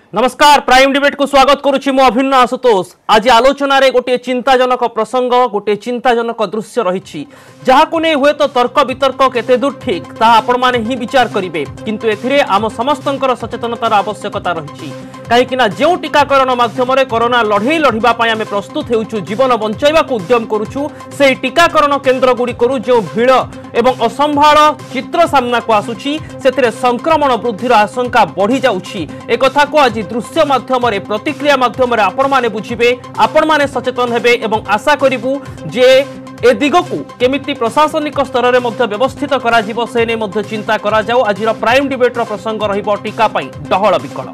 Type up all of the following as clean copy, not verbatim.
नमस्कार prime debate को स्वागत करुछि मो अभिन्न आशुतोष। आज आलोचना रे गोटे चिंताजनक प्रसंग गोटे चिंताजनक दृश्य रही जहाँ को नहीं हुए तो तर्क वितर्क केते दूर ठीक ता आपण माने ही विचार करिवे, किंतु एथिरे आम समस्तंकर सचेतनतार आवश्यकता रही कहीं जो टीकाकरण माध्यम कोरोना लड़े लड़िबा पई आमे प्रस्तुत हेउछु जीवन बंचाइबा को उद्यम करुछु से टीकाकरण केन्द्र गुड़िकरू जो भीड़ एवं असंभाल चित्र सामना को आसुछि सेथिरे संक्रमण वृद्धिर आशंका बढ़ी जाउछि। ए कथा को आज दृश्य माध्यम प्रतिक्रिया माध्यम आपण माने बुझिबे, आपण माने सचेतन हेबे एवं आशा करिबु जे ए दिगकू केमिति प्रशासनिक स्तर में व्यवस्थित करा जिवो से ने मध्य चिंता करा जाऊ। आज प्राइम डिबेटर प्रसंग रहिबो टीका पई डहळ विकल।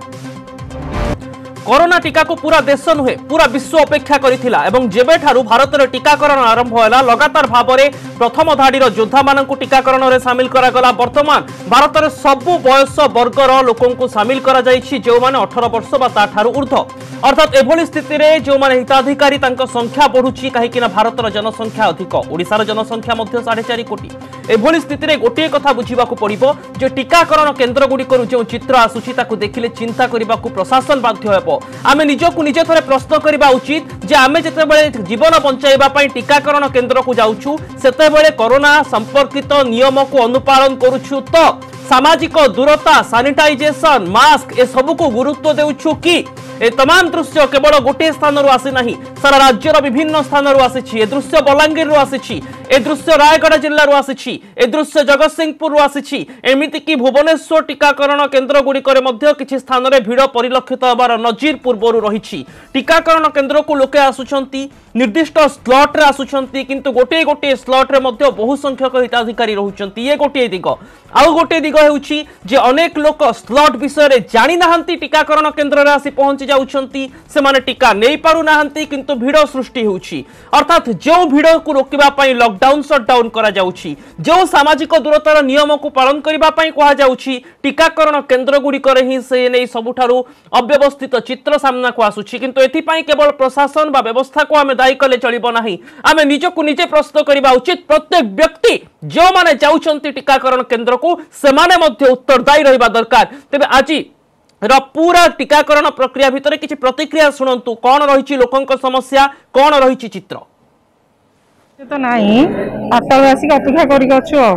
कोरोना टीका को पूरा देश नुहे पूरा विश्व अपेक्षा करिथिला एवं जेबे ठारू भारत रे टीकाकरण आरंभ होला लगातार भाव में प्रथम धाड़ीर योद्धा मानकु टीकाकरण रे शामिल करा गला। वर्तमान भारत रे सबु बयस वर्गर लोकों को शामिल करा जायछि जो माने 18 वर्ष बा ता ठारू ऊर्ध्व, अर्थात एभली स्थिति रे जो माने हिताधिकारी तांका संख्या बढ़ुछि काहेकि ना भारतर जनसंख्या अधिक, ओडिसार जनसंख्या मध्य 4.5 कोटी। एभली स्थिति रे गोटे कथा बुझिबाकू पड़िबो जे टीकाकरण केन्द्र गुड़िकरू जो चित्र आसुछि ताकू देखिले चिंता करिबाकू प्रशासन बाध्य हेबो। आमे निजकू निजे थरे प्रश्न करबा उचित जे आमे जेतेबेले जीवन बंचाइबा पई टीकाकरण केन्द्र को जाउछु सेतेबेले कोरोना संपर्कित नियम को अनुपालन करूछु तो सामाजिक दूरता सैनिटाइजेशन मास्क ए सब को गुरुत्व देउछु कि ए तमाम दृश्य केवल गोटे स्थान आसी नहीं सारा राज्यर विभिन्न स्थान आसी। ए दृश्य बलांगीर आसी, ए दृश्य रायगढ़ जिल्ला आसी, ए दृश्य जगतसिंहपुर आसी, एमिति कि भुवनेश्वर टीकाकरण केन्द्र गुड़िकर किछि स्थान रे भीड़ परिलक्षित होबार नजीर पूर्व रही। टीकाकरण केन्द्र को लोके आसुछंती निर्दिष्ट स्लॉट रे आसुछंती किंतु गोटे गोटे स्लॉट रे मध्य बहु संख्यक हिताधिकारी रहुछंती। ये गोटे दिग आउ गोटे दिग हेउछि जे अनेक लोक स्लॉट विषय रे जानि नाहंती टीकाकरण केन्द्र रे आसी पहुंची जाउछंती से माने टीका नै पारु नाहंती किंतु भीड़ सृष्टि होउछि, अर्थात जो भीड़ को रोकिबा पई लॉकडाउन शटडाउन करा जाउछि जो सामाजिक दूरतार नियम को पालन करिबा पई कहा जाउछि टीकाकरण केन्द्र गुडी करे ही से नै सबुठारु अव्यवस्थित चित्र सामना को आसुछि। किंतु एथि पई केवल प्रशासन बा व्यवस्था को आमे दायी कले चलिबो नाही, आमे निजकू निजे प्रश्न करिबा उचित। प्रत्येक व्यक्ति जो माने जाउछंती टीकाकरण केन्द्र को से माने मध्य उत्तरदायी रहिबा दरकार। तेबे आज पूरा टीकाकरण प्रक्रिया भितर किसी प्रतिक्रिया शुणु कौन रही लोकों समस्या कौन रही चित्र तो नहीं आसिक अपेक्षा कर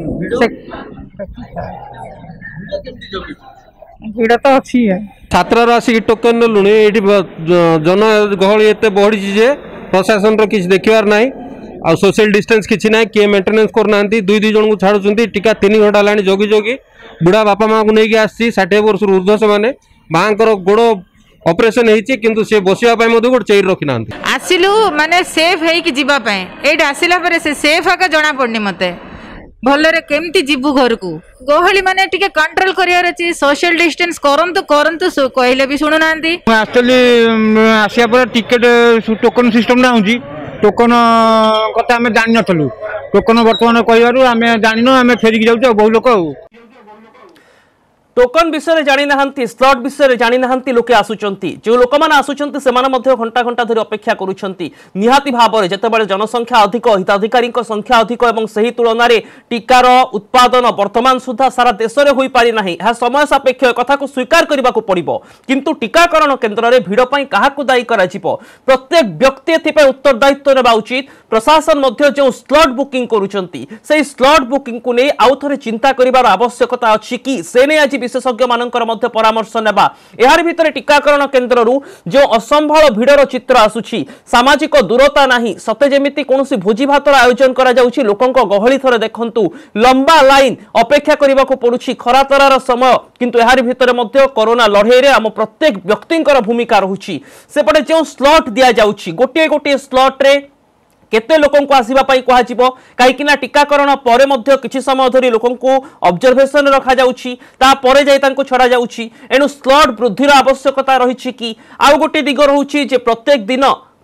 भीड़ तो अच्छी है छात्र आसिक टोकन लुणी जन गहली एत बढ़ी जे प्रशासन किसी देखिबार ना आ सोशल डिस्टेंस किसी ना किए मेंटेनेंस करना दुई जन को छाड़ुं टीका 3 घंटा ला जगी जगी बुढ़ा बापा माँ को लेकिन आसी 60 वर्ष ऊर्ध्व से माने माँ गोड़ ऑपरेशन होती किंतु से बसवाई गोटे चेयर रखी ना आसिलु माने सेफ है कि जीवा पे एट आसिला परे से सेफ आका जना पड़नी मते भलरे केमती जीवु घर को गहली माने टिके कंट्रोल करियार अछि सोशल डिस्टेंस करंतु करंतु कहले भी सुनु नांती एक्चुअली आसिया पर टिकट टोकन सिस्टम ना होजी टोकन कथा आम जान नथलु टोकन वर्तमान कहबारु आम जानिनो आम फेरिक जाउछ बहु लोक टोकन विषय जानी नाहंती स्लॉट विषय जानी नाहंती लोके आसुचंती जो लोक माने आसुचंती से माने मध्य घंटा घंटा धरि अपेक्षा करूचंती। निहाती भाव में जेतेबेले जनसंख्या अधिक हिताधिकारी संख्या अधिक एवं सही तुलन में टीकार उत्पादन वर्तमान सुधा सारा देश में हो पारि नाही यह समय सापेक्ष कथा को स्वीकार करने को पड़िबो। किंतु टीकाकरण केन्द्र में भीड़ पई काहाकू दायी करा जिवो प्रत्येक व्यक्ति एथिपे उत्तरदायित्व नेबा उचित। प्रशासन मध्य जो स्लॉट बुकिंग करूचंती से स्लॉट बुकिंग को नहीं आउ थरे चिंता करिवार आवश्यकता अछि कि से ने आज विशेषज्ञ मानकर मध्य परामर्श नेबा। एहार भितर टीकाकरण केन्द्र जो असंभाल भीड़र चित्र आसुछि सामाजिक दूरता नाही सते जेमिति कोनोसी भोजी भातर आयोजन करा जाउछि लोकंक गहली थरे देखंतु लंबा लाइन अपेक्षा करबा को पड़ुछि खरा तरार समय किंतु एहार भितर मध्य कोरोना लड़ाई रे हम प्रत्येक व्यक्तिंकर भूमिका रहुछि। सेपटे जो स्लॉट दिया जाउछि गोटे गोटे स्लॉट रे केते लोकों को आसीबा पई कहा जिवो काईकि ना टीकाकरण परे मध्य किछि समय धरि लोकों को ऑब्जर्वेशन रखा जाउछि ता परे जाई तांको छडा जाउछि एनु स्लॉट वृद्धिर आवश्यकता रहिछि कि आउ गोटे दिग रहुछि जे प्रत्येक दिन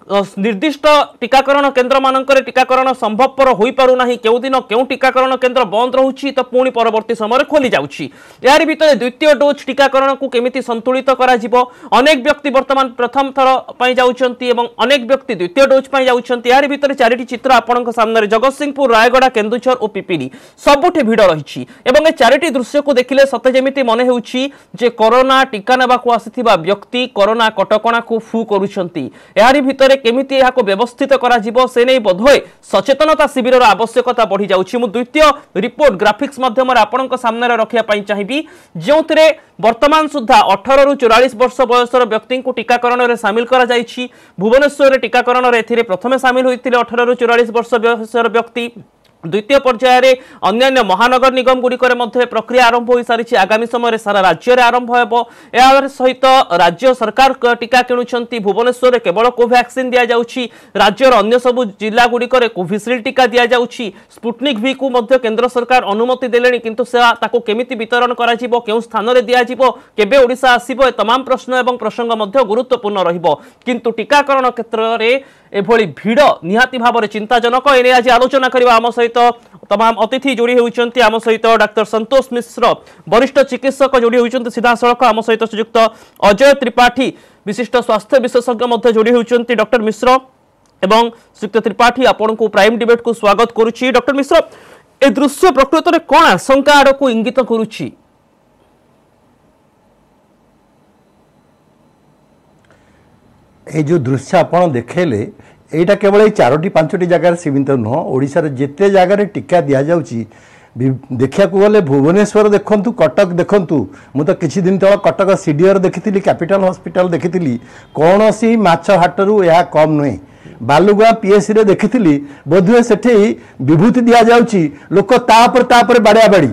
निर्दिष्ट टीकाकरण केन्द्र मानकर टीकाकरण संभवपर हो पारना केउ दिन केउ टीकाकरण केन्द्र बंद रोचे तो पुणी परवर्ती समय खोली जाउछि यार भितर द्वितीय डोज टीकाकरण को केमिति संतुलित करा जिवो अनेक व्यक्ति वर्तमान प्रथम थर पई जाउछंती एवं अनेक व्यक्ति द्वितीय डोज पई जाउछंती यार भितर चारिटी चित्र आपनक सामने जगतसिंहपुर रायगड़ा केन्दुझर और पिपिली सबुठे भिड़ रही एवं ए चारिटी दृश्य को देखिले सते जेमिति मने हेउछि जे कोरोना टीका नेबाकू आसिथिबा व्यक्ति कोरोना कटकणा को फू करूछंती यार भितर केमिति एहाको व्यवस्थित करा जिवो से नै बोधोय सचेतनता शिविर आवश्यकता बढ़ी जाउछि मु द्वितीय रिपोर्ट ग्राफिक्स माध्यम आपनक सामने रखिया पई चाहिबी जोंतरे वर्तमान सुधा 18 रु 44 वर्ष बयसर व्यक्ति को टीकाकरण रे शामिल करा जाइछि भुवनेश्वर रे टीकाकरण रे एथिरे प्रथमे शामिल होइतिले 18 रु 44 वर्ष बयसर व्यक्ति द्वितीय पर्यायर अन्य महानगर निगम गुड़िकर प्रक्रिया आरंभ हो सारी आगामी समय सारा राज्य में आरंभ हो सहित राज्य सरकार टीका किणुंट भुवनेश्वर में केवल कोवैक्सीन दि जाऊँगी राज्यर अन्य सबु जिला गुड़िकर कोविशील्ड टीका दि जाऊँगी स्पुटनिक भी को केंद्र सरकार अनुमति देले किंतु ताको केमिति वितरण करा जिवो केउ स्थान रे दिया जिवो केबे ओडिशा आसीबो तमाम प्रश्न एवं प्रसंग मध्य गुरुत्वपूर्ण रहिबो किंतु टीकाकरण क्षेत्र में एभली भिड़ निहाती भाव में चिंताजनक एने आज आलोचना करबा आम सहित तमाम अतिथि जोड़ी होउचंती आम सहित डाक्टर संतोष मिश्र वरिष्ठ चिकित्सक जोड़ी होउचंती सीधा सड़क आम सहित श्रीयुक्त अजय त्रिपाठी विशिष्ट स्वास्थ्य विशेषज्ञ मध्य जोड़ी होउचंती डॉक्टर मिश्र एवं श्रीयुक्त त्रिपाठी आपन को प्राइम डिबेट को स्वागत करुछि डॉक्टर मिश्र ए दृश्य प्रकृत में कोन आशंका आड़ को इंगित करुछि ये जो दृश्य आपड़ देखेले यहाँ केवल ये 4-5 जगार सीमित नुह ओडिशार जिते जगार टीका दि जाऊँगी देखा गले भुवनेश्वर देखु कटक देखु मु तो किसी दिन तल कटक सीडीआर देखी कैपिटल हॉस्पिटल देखी कौन सी माछ हाटरू यह कम नुहे बालुगाँ पीएससी रे देखी बोधुए से विभूति दि जाऊँगी लोक तापर बाड़िया बाड़ी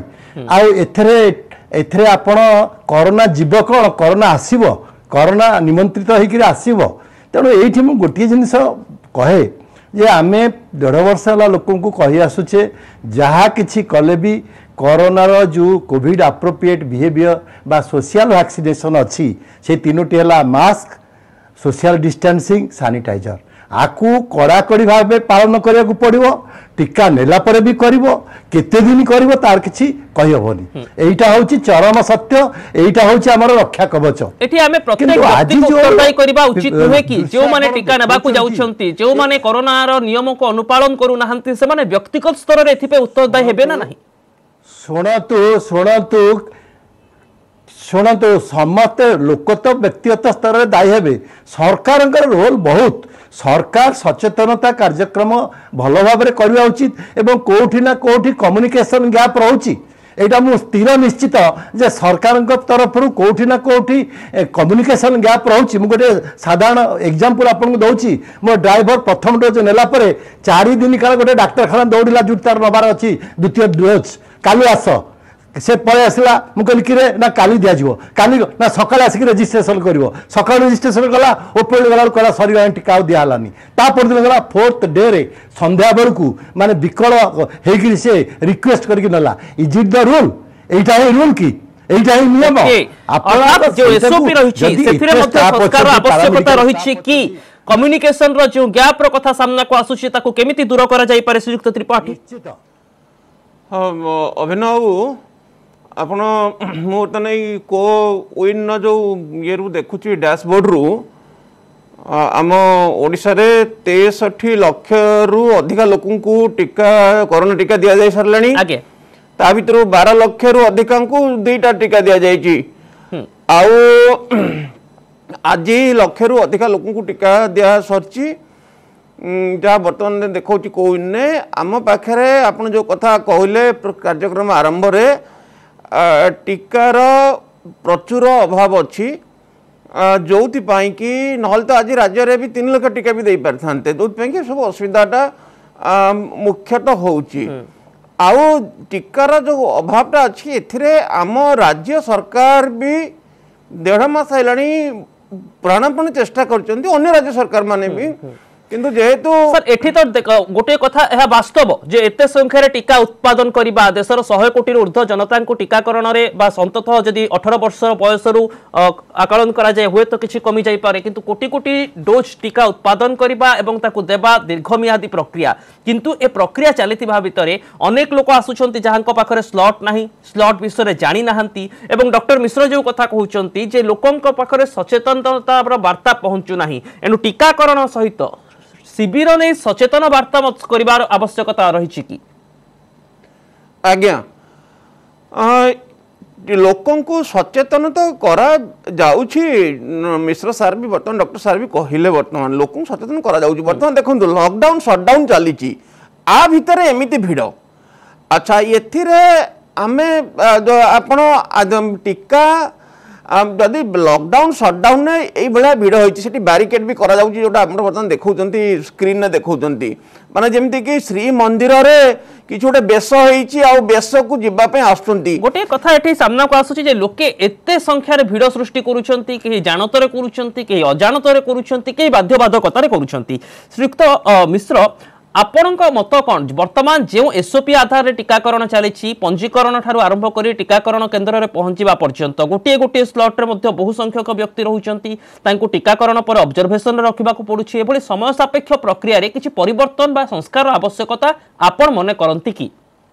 आउ आपण कोरोना जीव कौन कोरोना आसब कोरोना निमंत्रित होकर आसब तेणु ये मुझे गोटे जिनस कहे जे आमे 1.5 वर्ष है लोक कही आसुचे जहाँ कि कले भी कोरोनार जो कोविड एप्रोप्रिएट बिहेवियर बा सोशल वैक्सीनेशन अच्छी से तीनोटी है मास्क सोशल डिस्टेंसिंग सैनिटाइजर आकु कड़ाकड़ी भाव पालन करने को पड़ो टीका नेला परे भी करिवो केते दिन करिवो तार किछि कहि होबनी एइटा होछि चरम सत्य एइटा होछि हमर रक्षा कवच एठी हमें प्रत्येक व्यक्ति को उत्तरदायी करबा उचित नुहे कि जो माने टीका नेबा को जाउछंती जो माने कोरोना रो नियम को अनुपालन करू नाहंती से माने व्यक्तिगत स्तर रे एथि पे उत्तरदायी हेबे ना नहीं शुणु समस्ते लोक तो व्यक्तिगत स्तर में दायी हे सरकार रोल बहुत सरकार सचेतनता कार्यक्रम भल भाव करवा उचित एवं कोठी ना कोठी कम्युनिकेशन गैप रोची एटा मु स्थिर निश्चित जे सरकार तरफ कोठी ना कोठी कम्युनिकेशन गैप रोची मु गोटे साधारण एग्जांपल आपन दउची मो ड्राइवर प्रथम डोज नेला परे 4 दिन काल गोटे डाक्तरखाना दौड़िला जुटार नबार अच्छी द्वितीय डोज काली आस से पळे आसला मु कहली कि ना काली दिया जीवो काली ना सकाळे आसिक रजिस्ट्रेशन करिवो सकाळे रजिस्ट्रेशन कला ओपन गला कला सरी टीका दिया हलानी ता पर दिन गला 4th डे रे संध्या बेलकू माने विकल हेगिरि से रिक्वेस्ट करके नला इज इट द रूल एटा है रूल की एटा है नियम आप जो एसओपी रहिछि सेथिरे मध्ये सरकार आवश्यकता रहिछि कि कम्युनिकेशन रो जो गैप रो कथा सामना को आसुछि ताको केमिति दूर करा जाई पारे श्रीयुक्त त्रिपाठी निश्चित अभिनव आपण मुर्तन को विन जो ये देखुची डैशबोर्ड रु आम ओडिशा रे 63 लाख रु अधिक लोक टीका कोरोना टीका दि जा सारे ता भर 12 लाख रु अधिक दुईटा टीका दि जाइए आज लक्ष रु अधिक लोक टीका दि सरी जहाँ बर्तमान देखा कोविन आम पाखे आप जो कथा कहले कार्यक्रम आरंभ रे टीकार प्रचुर अभाव अच्छी जो कि ना तो आज राज्य में भी 3 लाख टीका भी दे पारि था जो सब असुविधाटा मुख्यतः होची आउ टीकार जो अभावटा अच्छी एथिरे आम राज्य सरकार भी 1.5 मास है प्राणपण चेष्टा कर राज्य सरकार माने भी किंतु जेहेतु सर एठी तो गोटे कथा यह वास्तव जे एते संख्यार टीका उत्पादन करबा देशर 100 कोटी ऊर्ध्व जनता को टीकाकरण रे बा अंततः जदि 18 वर्ष बयस रु आकलन करा जाय हुए तो किछि कमी जाय पारे किंतु कोटी कोटी डोज टीका उत्पादन करबा एवं ताकू देबा दीर्घमियादी प्रक्रिया किंतु ए प्रक्रिया चलिथिबा भितरे अनेक लोक आसुछंती जहांको पाखरे स्लॉट नाही स्लॉट विषय जानि नाहंती एवं डॉक्टर मिश्र जो कथा कहउचंती जे लोकंक पाखरे सचेतनता वार्ता पहुंचु नाही एनु टीकाकरण सहित शिविर नहीं सचेतन वार्ता करिवार आवश्यकता रही कि आज्ञा लोकों को सचेतन तो करा जाउछि मिश्र सार भी बर्तमान डॉक्टर सार भी कहले बर्तमान लोकों सचेतन करा जाउछि बर्तमान देखंतु लॉकडाउन शटडाउन चलीछि आ भितरे एमिति भिड़ अच्छा एथिरे आमे जो आपण टीका जदि लॉकडाउन शटडाउन यही भाया भिड़ होती बैरिकेड भी करा जाउछि जोटा आपण बर्तमान देखौचंती स्क्रीन ने देखौचंती माने जेमति कि श्री मंदिर रे किछ गोटे बेश होईछि आ बेश को जिबा पे आसुचंती गोटे कथा एठी सामना को आसुछि जे लोके एते संख्या रे भिड़ सृष्टि करूचंती कि जानतरे करूचंती कि अजानतरे करूचंती कि बाध्यबाधकतारे करूचंती श्रीयुक्त मिश्र आपणक मत कौन वर्तमान जो एसओपी आधार टीकाकरण चली पंजीकरण ठारू आरंभ कर टीकाकरण केन्द्र में पहुंचा पर्यंत गोटे गोटे स्लॉट रे बहु संख्यक व्यक्ति रहउचंती तांको टीकाकरण पर ऑब्जर्वेशन रखा पड़ुछि एभली समय सापेक्ष प्रक्रिया रे किछि परिवर्तन बा संस्कार आवश्यकता आपण मने करंती कि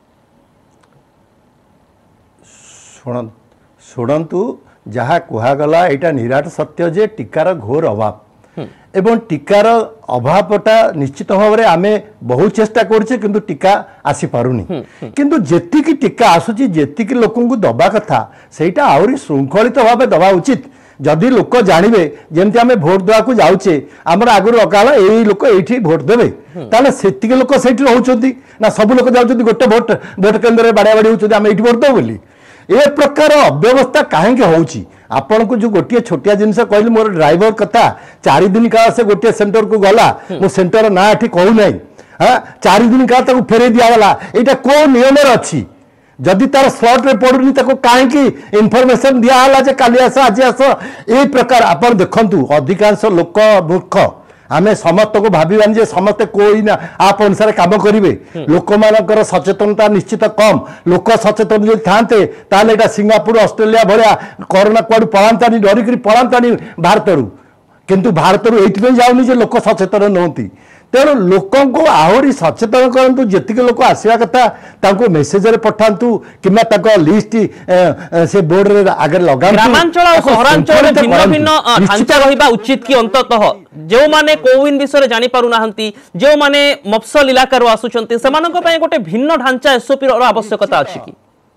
शुणु जहाँ कहगला यहाँ निराट सत्य जे टीकार घोर अभाव एवं टीकार अभावटा निश्चित भाव में आम बहुत चेष्टा करछे किंतु टीका आसी पारुनी किंतु जेतिकी टीका आसुची जेतिकी लोकों को दबा कथा सेटा आउरी श्रृंखलित भाव दबा उचित जदि लोक जानवे जमती आम भोट देवा को जाऊे आमर आगुरी अकाल यही लोक ये भोट देवे ताले सेतिके लोक सेठी रहउचंती ना सब लोक जाउचंती गोटे भोट केन्द्र में बाड़ा बाड़ी होउचंती आम एठी भोट देव बोली ए प्रकार अव्यवस्था कहीं होउची आपण को जो गोटे छोटिया जिनस कहली मोर ड्राइवर कथा 4 दिन काल से गोटे सेंटर को गला मो सेंटर ना एठी कहू नै हां 4 दिन काल ताको फेरे दिया गला एटा को नियम रे अछि जदि तार स्लॉट रे पडुनी ताको काहे की इंफॉर्मेशन दिया हला जे काली आस आज आस ए प्रकार आपण देखंतु अधिकांश लोक मूर्ख आमे समस्त को भाविबान जे समस्त कोई ना आप अनुसार काम करेंगे लोक मानकर सचेतनता निश्चित कम लोक सचेतन जो थांते ताले एटा सिंगापुर ऑस्ट्रेलिया भलिया कोरोना कुआडू पळांतानी डरिकरी पळांतानी भारतरू किंतु भारतरू एइथि जाउनी जे लोक सचेतन नहोती तेणु लोकों को आहरी सचेतन करंतु जेतिके लोक आसीबा कथा तांको मेसेज रे पठांतु किमा ताको लिस्ट से बोर्ड रे आगे लगांतु ग्रामांचल और सहरांचल रे भिन्न भिन्न ढांचा रहिबा उचित कि अंततः जो माने कोविन विषय जानि पारु नाहंती जो माने मफसल इलाका रो आसुचंती सेमानक पय गोटे भिन्न ढांचा एसओपी रो आवश्यकता अछि कि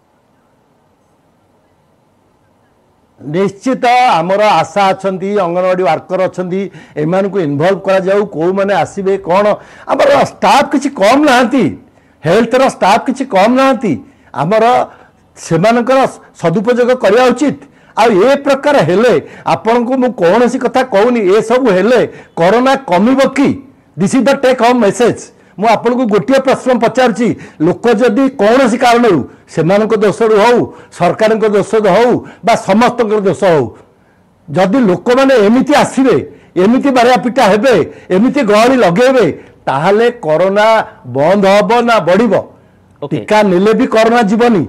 निश्चित आमर आशा अच्छा अंगनवाड़ी वर्कर अच्छा एम को इनवल्व करा जाऊ कौ मैंने आसबे कौन आमर स्टाफ किसी कम ना हेल्थ स्टाफ किसी कम ना आमर से सदुपयोग करवा उचित आ ए प्रकार हेले आपण को मु कौन सी कथा कहूनी ए सब हेले कोरोना कमिबो कि this is the take home message मु आपन को गोटे प्रश्न पचारछि लोक जदि कौन सी कारण से दोष हो सरकार दोष हो बा समस्त दोष हो जदि लोक मैंने एमती आसबे एमती बारिया पिटा हेबे एमती गहली लगेबे ताहले कोरोना बंद हबो ना बढ़िबो टीका नेले भी कोरोना जीवनी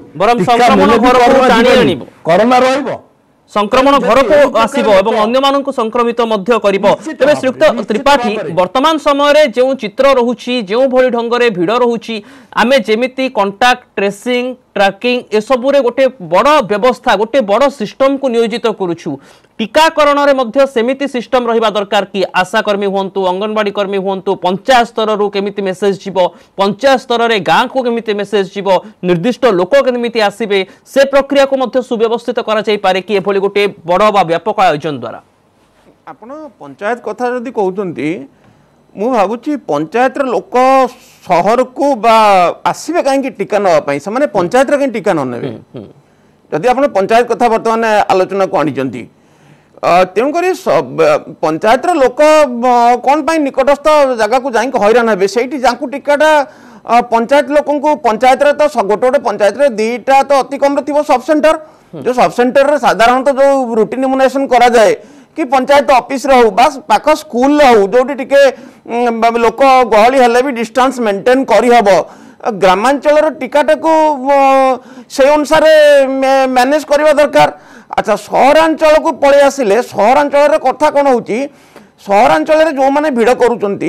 कोरोना रहिबो संक्रमण घर को आसीबो एवं अन्य मानक संक्रमित मध्य करिबो तबे श्रीयुक्त त्रिपाठी वर्तमान समय रे जो चित्र रहुची जो भली ढंग रे भिड़ रहुची आमे जेमिति कांटेक्ट ट्रेसिंग ट्रैकिंग ए सब रे गोटे बड़ व्यवस्था गोटे बड़ सिस्टम को नियोजित करूछु टीकाकरण रे मध्य सेमिति सिस्टम रहिबा दरकार कि आशा कर्मी हुंतु अंगनवाड़ी कर्मी हुंतु पंचायत स्तर रु केमिति मेसेज जीवो पंचायत स्तर रे गां को केमिति मेसेज जीवो निर्दिष्ट लोक केमिति आसीबे से प्रक्रिया को मध्य सुव्यवस्थित करा जाई पारे कि एभली गोटे बड़ बा व्यापक आयोजन द्वारा आपण पंचायत कथा जदि कहउतंती मु भाबुची पंचायत रे लोक शहर को बा आसीबे काहे टीका नवा पई से माने पंचायत रे काहे टीका न नेबे जदि आपण पंचायत कथा वर्तमान आलोचना को आनिचंती तेणुक पंचायत लोक कौन पाई निकटस्थ जगह को जाई हैरान हे से टीकाटा पंचायत लोक पंचायत तो गोटे गोटे पंचायत दीटा तो अति कम थी सब सेंटर जो सब सेंटर साधारणतः जो रूटीन इम्यूनाइजेशन करा जाए कि पंचायत ऑफिस रे हो बस पाख स्कूल हो जोटी टिके लोक गहली हेले भी डिस्टेंस मेंटेन करी हबो ग्रामांचल टीकाटा को से अनुसार मैनेज करवा दरकार। अच्छा सहरांचल को पलि आसिले सहरांचल कथा कौन हो सहरांचल जो मैंने भिड़ करुँच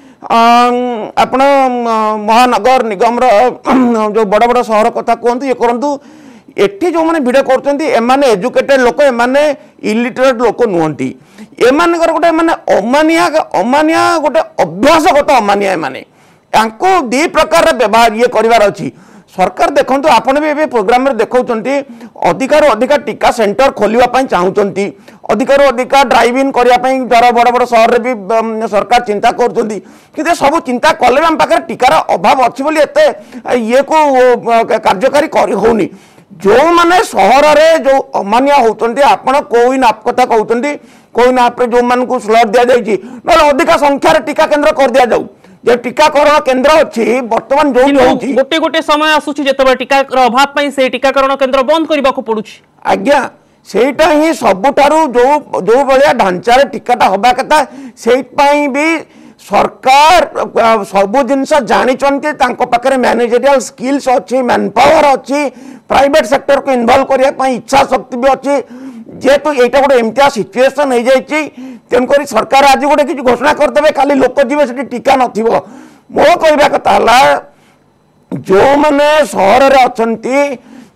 आपण महानगर निगम जो बड़ बड़ सहर कथा कहतु ये करूँ एठी जो मैंने भिड़ कर एजुकेटेड लोक एमाने इलिटरेट लोक नुहति एमानकर गोटे माने अमानिया अमानिया गोटे अभ्यासगत अमानिया एमाने तांको दी प्रकार व्यवहार ये करिवार अछि। सरकार देखंतु आपण भी प्रोग्राम रे देखौचंती अधिकार अधिकार टीका सेंटर खोलिवा पई चाहउचंती अधिकार अधिकार ड्राइव इन करिया पई जरा बड़ बड़ शहर रे भी सरकार चिंता करचंती कि सब चिंता कले हम पाखर टीकार अभाव अछि बोली एते ये को कार्यकारी करी होनी जो माने शहर रे जो अमानिया होचंती आपण कोइन आप कथा कहउचंती कोइन आप रे जो मान को स्लॉट दिया जाई न अधिक संख्या रे टीका केंद्र कर दिया जाऊ जे टीकाकरण केंद्र अछि वर्तमान जो होछि गोटे गोटे समय आसुछि जेतबे टीका अभाव पई से टीकाकरण केंद्र बंद करबा को पडुछि आज्ञा सेटा ही सबुठारु जो जो बलिया ढांचा रे टीकाटा होबा कथा सेइ पई भी सरकार सब जिनस जानी चंती तांको पाखरे मैनेजरियल स्किल्स अछि मैन पावर अछि प्राइवेट सेक्टर को इन्वॉल्व करिया पई इच्छा शक्ति भी अछि जेतु एटा गोटे एमतिया सिचुएशन हो जाइछि तेनकरी सरकार आज गोटे कि घोषणा करदेवे खाली लोक जीवे से टीका नथिबो मो कहबा कथा हला जो माने शहर रे अछंती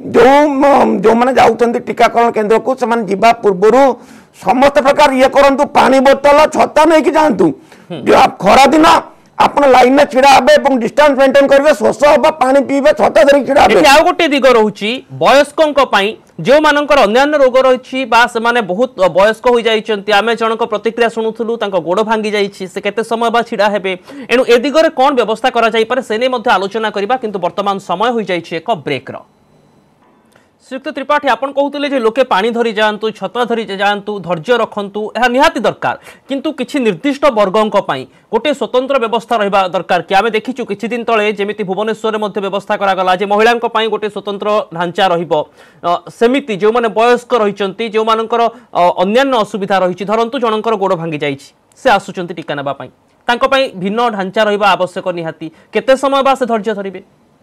जो माने जाउछंती टीकाकरण केंद्र को समान जीवा पूर्वरु समस्त प्रकार ये करंतु पानी बोतल छता नै कि जानतु जो आप खरा दिन आपण लाइन में छिड़ा हेबे এবং डिस्टेंस मेंटेन करबे शोष होबा पानी पीबे छता धरि छिड़ा हेबे आ गोटे दिग रहउची वयस्कों पई जो मानकर अन्यान्य रोग रही बा से माने बहुत वयस्क हो जाइछंती आमे जनक प्रतिक्रिया सुनुथुलु तांको गोड़ भांगी जाइछि से केते समय बा छिड़ा हेबे एनु ए दिगरे कोन व्यवस्था करा जाई पारे सेने मध्ये आलोचना करिबा किंतु वर्तमान समय हो जाइछि एक ब्रेक रो। श्रीयुक्त त्रिपाठी आपण कहउतले जे लोके पानी धरी जांतु छता धरी जांतु धैर्य रखंतु एहा निहाती दरकार किंतु किछि निर्दिष्ट वर्गों पई गोटे स्वतंत्र व्यवस्था रहिबा दरकार कि आमे देखिछु किछि दिन तळे जेमिति भुवनेश्वर रे मध्ये व्यवस्था करा गला जे महिलांक पई गोटे स्वतंत्र ढांचा रहिबो सेमिति जो माने वयस्क रहिचंती जो मानकर अन्यान्य असुविधा रहिछि धरंतु जनकर गोड़ भांगी जाइछि से आसुचंती टीका नेबा पई तांको पई भिन्न ढांचा रहिबा आवश्यक निहाती केते समय बा से धैर्य धरिबे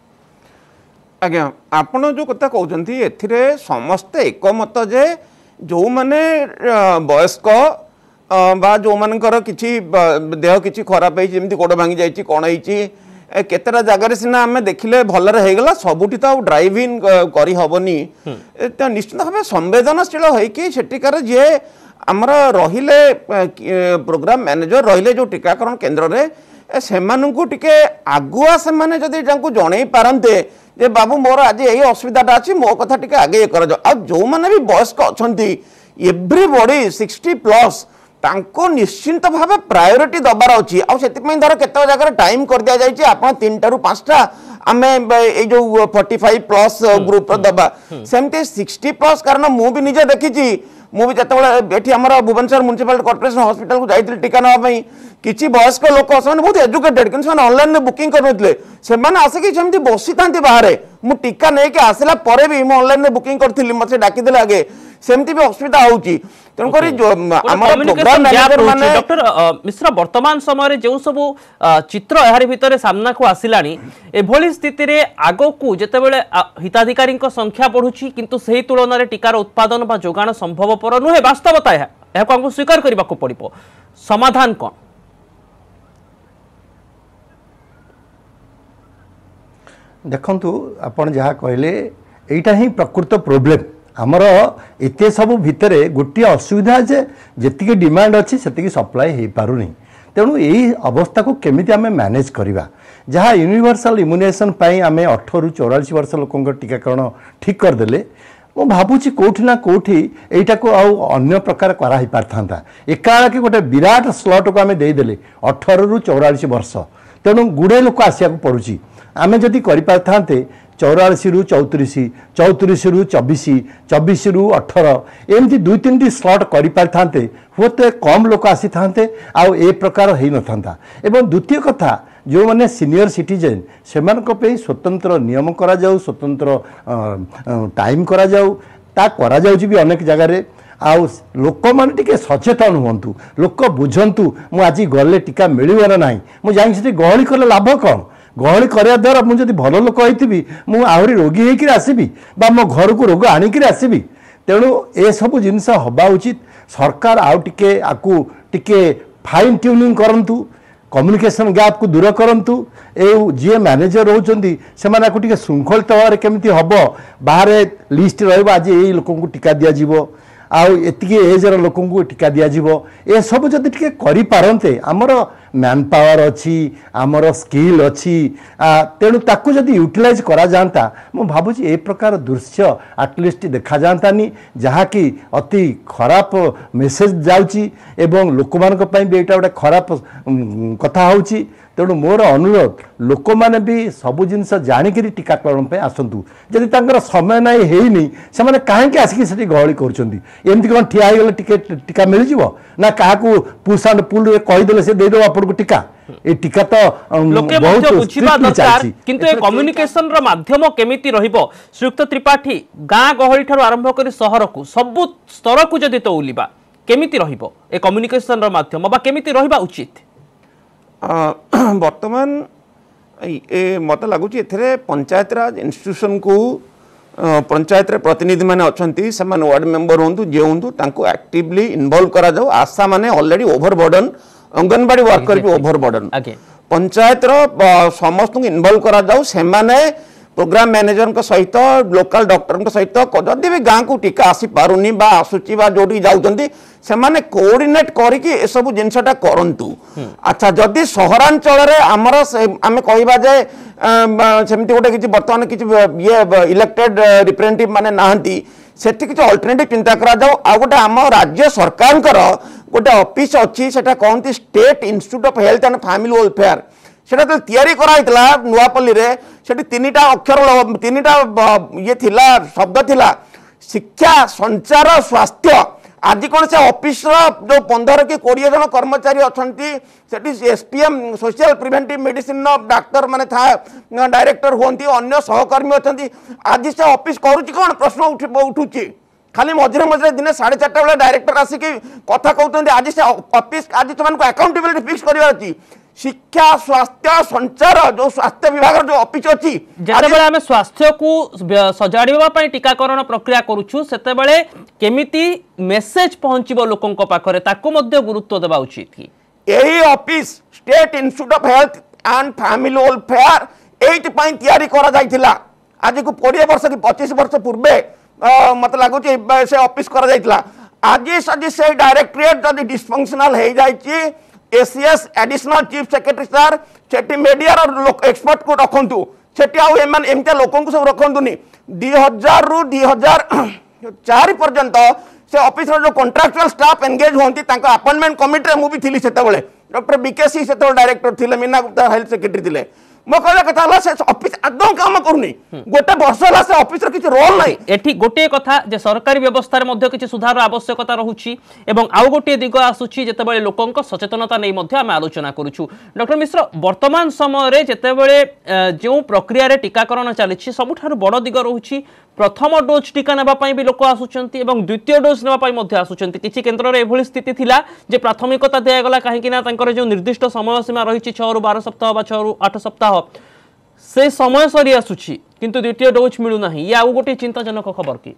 आज्ञा आपण जो कथा कहउचंती एथिरे समस्त एकमत जे जो माने वयस्क बा जो मानकर किछि देह किछि खराब है जेमति गोड़ भांगी जाइछि कोन हैछि केतेटा जगह रे सिना हमें देखिले भलरे हे गेला सबुठी तो ड्राइव इन करी हबनी त निश्चित भाबे संवेदनशील है कि सेटिकार जे हमरा रहिले प्रोग्राम मैनेजर रहिले जो टीकाकरण केंद्र रे सेमानंकु टिके आगुआ से माने जदी जांकु जणै पारंते जे बाबू मोर आज यही असुविधाटा अच्छी मो कथा टिके आगे ये कर जो मैंने भी वयस्क अच्छा एव्रीबॉडी 60+ तांको निश्चिंत भाव प्रायोरिटी दबार अच्छी आपाई धर केत जगह टाइम कर दि जाए आप 3टा ରୁ 5टा आम जो 45+ ग्रुप दबा सेमती 60+ कारण मु भी निजे देखी मुझे जिते भुवनेश्वर म्युनिसिपल कॉर्पोरेशन हॉस्पिटल को जाइए टीका नापी किसी वयस्क लोक बहुत एजुकेटेड कि ऑनलाइन बुकिंग करते से आसिक बसी था बाहर मुझे टीका नहीं कि आसला पर भी मुझे ऑनलाइन बुकिंग करी मत डाकिदे आगे सेमती भी असुविधा होची तेणुक डॉक्टर मिश्र वर्तमान समय जो सब चित्र यार भितर सामना को आसिलानी एभली स्थिति रे आगो को जेतेबेले हिताधिकारी संख्या बढ़ुची किंतु सही तुलन में टीकार उत्पादन बा जोगाण संभवपर नुहे वास्तवता है हमको स्वीकार करने को पड़ो समाधान कौन देखंतु आपण जहाँ कहले एटा ही प्रकृत प्रोब्लेम आमर एते सब भितर गोटे असुविधा जे जेतिके डिमांड अच्छी सेतिके सप्लाई हो पारुनी तेणु यही अवस्था को केमिति आमे मैनेज करवा जहाँ यूनिवर्सल इम्यूनेशन पाई आमे 18 ରୁ 44 वर्ष लोकों टीकाकरण ठीक करदेले मु भावुची कोठी ना कोठी एटा को अन्य प्रकार करा ही पारथांता एकाला के गोटे विराट स्लॉट को आमे देदेले 18 ରୁ 44 वर्ष तेणु गुड़े लोक आसिया पड़ुची आमे जदि करि पारथांते 84 ରୁ 34 34 ରୁ 24 24 ରୁ 18 एमती 2-3टी स्लॉट करि पारथांते होते कम लोक आसी थांते आ ए प्रकार हेई न थांता एवं द्वितीय कथा जो माने सीनियर सिटीजन सेमानक पे स्वतंत्र नियम करा जाऊ स्वतंत्र टाइम करा जाऊ ता करा जाउची भी अनेक जगह रे आउ लोक मैंने सचेतन हूँ लोक बुझंतु मु आज गले टीका मिलिବ ना नहीं मु जाई से गहली कले लाभ कौन गहली करने द्वारा मुझे भल लोक होती मुझे रोगी होकर आसबि बा मो घर को रोग आणिक आसबि तेणु ए सब जिनस हवा उचित सरकार आउ टिके आकु टिके फाइन ट्यूनिंग करंतु कम्युनिकेशन गैप को दूर करंतु ए जी मैनेजर रोचंती से माने आकु टिके श्रृंखलित भाव केमती हबो बाहर लिस्ट रहइबो आज ए लोकन को टीका दिया जीवो आउ एतिके एजर लोकन को टीका दिया जीवो ए सब जदि टिके करि पारंते हमर मैन पावर अच्छी आमर स्किल अच्छी तेणु ताकू जदि यूटिलाइज करा जाता मु भाबुची ए प्रकार दृश्य आटलिस्ट देखा जातानी जहाँकि अति खराब मेसेज जाउची एवं लोक मानक पई भी एटा गोटे खराब कथा होउची तेणु मोर अनुरोध लोक माने भी सबु जिनस जानिकरी टीकाकरण पे आसंतु जदि तांकर समय नाही हेइनी से माने काहे आसिक सेठी गहली करचंती एमती कोन ठिया गले टीका मिल जिवो ना काहाकू पुश एंड पुल रे कहि देले से दे दो आपन को टीका ए टीका तो लोके मध्य बुझिबा दरकार किंतु ए कम्युनिकेशन रो माध्यम केमिति रहिबो श्रीयुक्त त्रिपाठी गां गहली ठारो आरंभ करी शहर को सब स्तर को जदि तो उलिबा केमिति रहिबो ए कम्युनिकेशन रो माध्यम बा केमिति रहिबा उचित वर्तमान मत लगुच पंचायत राज इंस्टीट्यूशन को पंचायत रे प्रतिनिधि माने अछंती से माने वार्ड मेंबर होंतु जे होंतु तांको एक्टिवली इन्वॉल्व करा जाओ आशा माने ऑलरेडी ओवरबर्डन अंगनवाड़ी वर्कर भी ओवरबर्डन पंचायत रो समस्त को इन्वॉल्व करा जाओ से माने प्रोग्राम मैनेजर सहित लोकल डॉक्टर सहित जदि भी गाँव को टीका आसी पारुनी बा आसुची बा जोटी जाउचंती से माने कोऑर्डिनेट करके ए सब जिनसटा करंतु अच्छा जदि सहरांचल रे हमर आमे कहबा जे सेमति गोटे किछि वर्तमान किछि ये इलेक्टेड रिप्रेजेंटेटिव माने नाहंती सेठी किछि अल्टरनेटिव चिंता करा जाओ आ गोटे हम राज्य सरकार गोटे ऑफिस अछि सेटा कहंती State institute of health and family Welfare सेटा तो तैयारी कराइतला नुआपल्ली रे सेठी तीनटा अक्षर तीनटा ये थिला शब्द थिला शिक्षा संचार स्वास्थ्य आज कौन से ऑफिस जो 15 कि 20 जन कर्मचारी अच्छा SPM social preventive medicine doctor माने था डायरेक्टर होती अन्य सहकर्मी अच्छा आज से ऑफिस करुच्ची कौन प्रश्न उठुची खाली मझे मझे दिन 4:30 बेले डायरेक्टर आसिक कथा कहते आज से ऑफिस आज तुमको अकाउंटेबिलिटी फिक्स करवार अच्छी शिक्षा स्वास्थ्य संचार जो स्वास्थ्य विभाग जो ऑफिस अच्छी जते आम स्वास्थ्य को सजाड़ा टीकाकरण प्रक्रिया करुछु सेते बेले केमिति मेसेज पहुंचबो लोकन को पाखरे ताको मध्य गुरुत्व देबा उचित की यही office state institute of health and family welfare एट पई तैयारी करा जायतिला आज को 20 वर्ष की 25 वर्ष पूर्वे मत लागुची से ऑफिस करा जायतिला आज से डायरेक्टरेट जदि डिस्फंक्शनल हे जायची ACS additional chief secretary sir Sethi media expert को रखंतु सेठी आउ एमन एमता लोकन को सब रखंतुनी 2000 रु 2004 पर्यंत से ऑफिस जो कॉन्ट्रैक्चुअल स्टाफ एंगेज होंती तांका अपॉइंटमेंट कमिटी रे मु भी थिली सेते बेले डॉक्टर बीकेसी सेते डायरेक्टर थिले मीना गुप्ता हेल्थ सेक्रेटरी थिले मो कहला कथा हला से ऑफिस आदौ काम करूनी गोटे वर्ष हला से ऑफिस रे किछ रोल नाही एठी गोटे कथा जे सरकारी व्यवस्था रे मध्ये किछ सुधार आवश्यकता रहुची एवं आउ गोटे दिग आसुची जेते बेले लोकंक सचेतनता नै मध्ये आमे आलोचना करूछु डॉक्टर मिश्र वर्तमान समय रे जेते बेले जो प्रक्रिया रे टीकाकरण चलीछि सबुठारु बड़ दिग रहुची प्रथम डोज टीका नेबा पई भी लोक आसुचंती एवं द्वितीय डोज नेबा पई मध्ये आसुचंती किछि केंद्र रे एभली स्थिति थिला जे प्राथमिकता दिया गला काहे कि ना तांकर जो निर्दिष्ट समय सीमा रहिछि 6 रु 12 सप्ताह बा 6 रु 8 सप्ताह से समय सरी आसुछि किंतु द्वितीय डोज मिलु नाही या गोटे चिंताजनक खबर की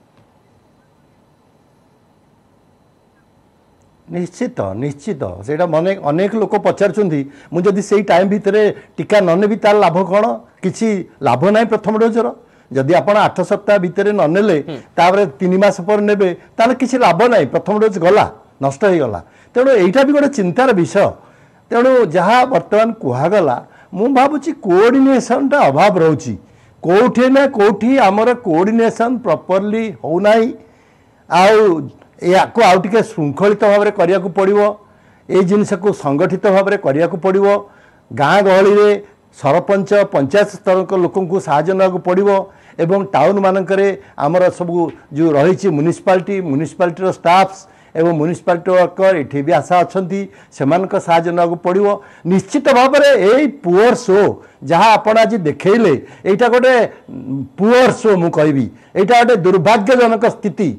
निश्चित निश्चित से अनेक लोक पचार मुझे से टाइम भितर टीका नने भी तार लाभ कौन किसी लाभ ना प्रथम डोजर जदि आप 8 सप्ताह भितर ननेले 3 मास पर नेबे ताले किसी लाभ ना प्रथम डोज गला नष्ट हो गला तेणु यहीटा भी गोटे चिंतार विषय तेणु जहाँ बर्तमान कहगला मु भावुची कोऑर्डिनेशन टा अभाव रोची कोठी ना कोठी आमर कोऑर्डिनेशन प्रॉपर्ली हो नाही आउ टिके श्रृंखलित भाव में करिया को पड़िवो ए जिनस को संगठित भाव में करिया को पड़िवो गाँ गहली रे सरपंच पंचायत स्तर के लोक को साहाय्य नाको पड़िवो एवं टाउन मानकरे आमर सब जो रही म्युनिसिपालिटी स्टाफ्स एवं म्युनिसिपालिटी वर्कर ये भी आशा अच्छा से साहाय्य नाको पड़ो निश्चित भाव में यही पुअर शो जहाँ आपण आज देखले यहाँ गोटे पुअर शो मु कहबी यहाँ गोटे दुर्भाग्यजनक स्थिति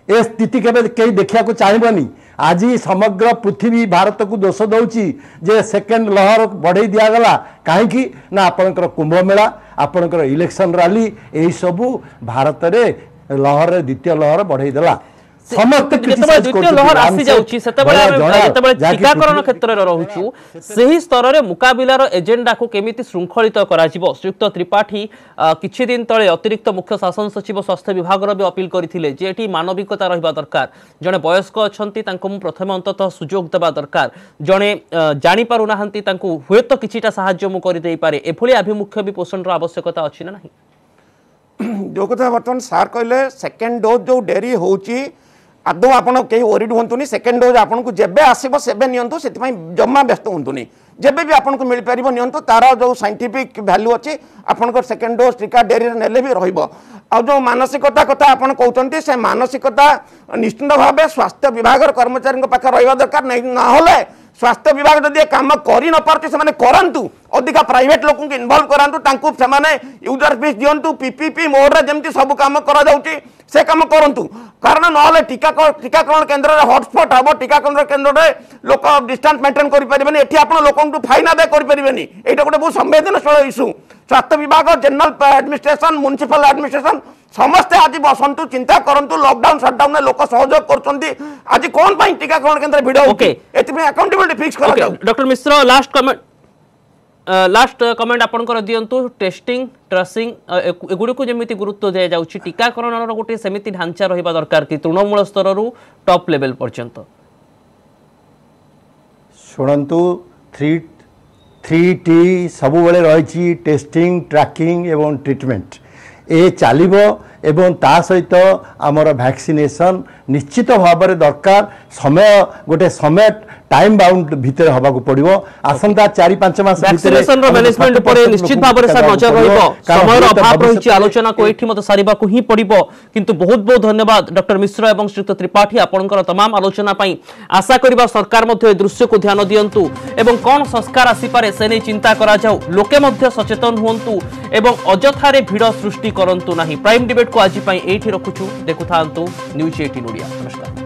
ए स्थिति केबे कई देखा चाहिए आज समग्र पृथ्वी भारत को दोष दौची जे सेकेंड लहर बढ़ई दिगला कहीं ना आपणकर कुंभ मेला आपणकर इलेक्शन रैली यही सबू भारत में लहर द्वितीय लहर बढ़ई देला द्वितीय लहर आसी जाउची सेतेबेले टीकाकरण क्षेत्र रे रहूछु सही स्तर रे मुकाबिलार एजेंडा को केमिति श्रृंखलित करा जिवो। श्रीयुक्त त्रिपाठी किछि दिन तळे अतिरिक्त मुख्य शासन सचिव स्वास्थ्य विभाग रो भी अपील करथिले जे एठी मानविकता रहिबा दरकार। जणे वयस्क अछंती तांको मु प्रथम अंततः सुजोग देबा दरकार। जणे जानि पारु नाहंती तांको हुएत किछिटा सहाय्य मु करि देई पारे एभली अभिमुख्य भी पोषण रो आवश्यकता अछि ना नाही। जो कथा वर्तमान सार कहले सेकेंड डोज जो डेरी होउची आदौ आपड़ कहीं ओरिड हूँ सेकेंड डोज आपन को जेबे आसो सेबे नियंतु से जमा व्यस्त हूँ जेबे भी आपन को मिल पार नियंतु तार जो साइंटिफिक वैल्यू अच्छी आपन सेकेंड डोज टीका डेरी नेले भी रहिबो। आ जो मानसिकता कथा आपन कहते से मानसिकता निश्चित भाव स्वास्थ्य विभाग कर्मचारी पाखे रहा दरकार ना स्वास्थ्य विभाग जदि काम कर न पार्टी से करंतु अधिका प्राइवेट लोक इनवल्व करांतु से यूजर फीस दिंतु पीपीपी मोड रे जमती सब काम करा जाउची से काम करंतु कारण ना टीकाकरण केन्द्र हॉटस्पॉट हम टीकाकरण केन्द्र में लोक डिस्टेंस मेंटेन करि परिबेनी एठी आपण लोकंटु फाइन आदाय करि परिबेनी एटा गोटे बहुत संवेदनशील इश्यू। स्वास्थ्य विभाग जनरल एडमिनिस्ट्रेशन म्युनिसिपल एडमिनिस्ट्रेशन समस्ते आज बसंतु चिंता करंतु लॉकडाउन शटडाउन लोक सहयोग करछंती आज कोन पई टीकाकरण केन्द्र भिड़ ओके एथि अकाउंटेबिलिटी फिक्स करा जाउ। डॉक्टर मिश्र लास्ट कमेंट आपनकर दियंतु टेस्टिंग ट्रेसिंग एगुड़ी को जमी गुरुत्व दि जाउछि टीकाकरण गोटे सेमिति ढांचा रहिबा दरकार कि तृणमूल स्तर रु टॉप लेवल पर्यंत शुणु 3T सबु बेले रही टेस्टिंग ट्रैकिंग एवं ट्रीटमेंट ए चलिबो एवं ता सहित आमर वैक्सीनेशन निश्चित भाव में दरकार समय गोटे समय टाइम बाउंड भितर हवा को पड़िबो आसंता 4-5 मास वैक्सीनेशन रो मैनेजमेंट परे निश्चित भाव में सर नजर रहिबो समय रो अभाव रहिछि आलोचना को एठी मत सारिबा को ही पड़िबो किंतु बहुत बहुत धन्यवाद डॉक्टर मिश्र एवं श्रीयुक्त त्रिपाठी आपनकर तमाम आलोचना पई आशा करिबा सरकार मध्ये दृश्य को ध्यान दियंतु एवं कोन संस्कार आसी पारे से नै चिंता करा जाऊ लोके मध्ये सचेतन हुंतु एवं अजथारे भिड़ सृष्टि करंतु नाही। प्राइम डिबेट को आज पई एठी रखुछु देखुथांतु न्यूज 18 ओडिया। नमस्कार।